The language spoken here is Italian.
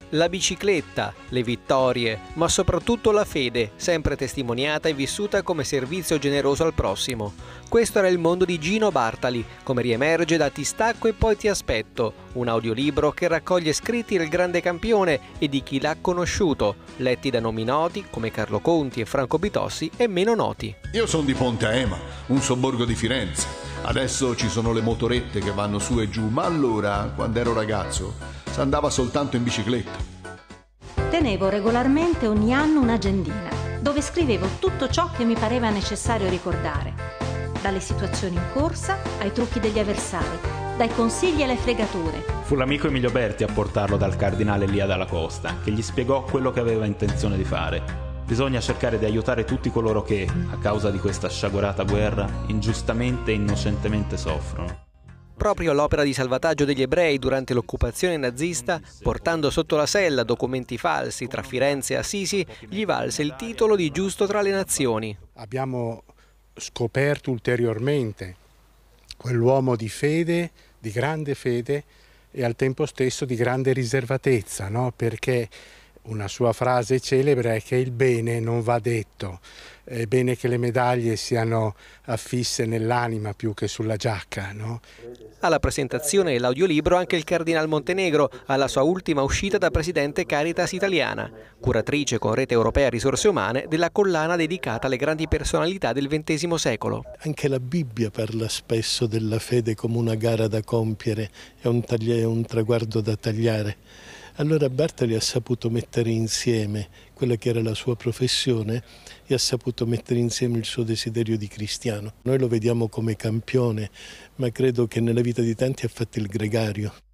La bicicletta, le vittorie, ma soprattutto la fede, sempre testimoniata e vissuta come servizio generoso al prossimo. Questo era il mondo di Gino Bartali, come riemerge da Ti stacco e poi ti aspetto, un audiolibro che raccoglie scritti del grande campione e di chi l'ha conosciuto, letti da nomi noti come Carlo Conti e Franco Bitossi e meno noti. Io sono di Ponte Ema, un sobborgo di Firenze. Adesso ci sono le motorette che vanno su e giù, ma allora, quando ero ragazzo, si andava soltanto in bicicletta. Tenevo regolarmente ogni anno un'agendina dove scrivevo tutto ciò che mi pareva necessario ricordare, dalle situazioni in corsa ai trucchi degli avversari, dai consigli alle fregature. Fu l'amico Emilio Berti a portarlo dal cardinale Elia Dalla Costa, che gli spiegò quello che aveva intenzione di fare. Bisogna cercare di aiutare tutti coloro che, a causa di questa sciagurata guerra, ingiustamente e innocentemente soffrono. Proprio l'opera di salvataggio degli ebrei durante l'occupazione nazista, portando sotto la sella documenti falsi tra Firenze e Assisi, gli valse il titolo di Giusto tra le nazioni. Abbiamo scoperto ulteriormente quell'uomo di fede, di grande fede e al tempo stesso di grande riservatezza, no? Perché una sua frase celebre è che il bene non va detto, è bene che le medaglie siano affisse nell'anima più che sulla giacca, no? Alla presentazione dell'audiolibro anche il Cardinal Montenegro, alla sua ultima uscita da presidente Caritas Italiana, curatrice con Rete Europea Risorse Umane della collana dedicata alle grandi personalità del XX secolo. Anche la Bibbia parla spesso della fede come una gara da compiere e un traguardo da tagliare. Allora Bartali ha saputo mettere insieme quella che era la sua professione e ha saputo mettere insieme il suo desiderio di cristiano. Noi lo vediamo come campione, ma credo che nella vita di tanti ha fatto il gregario.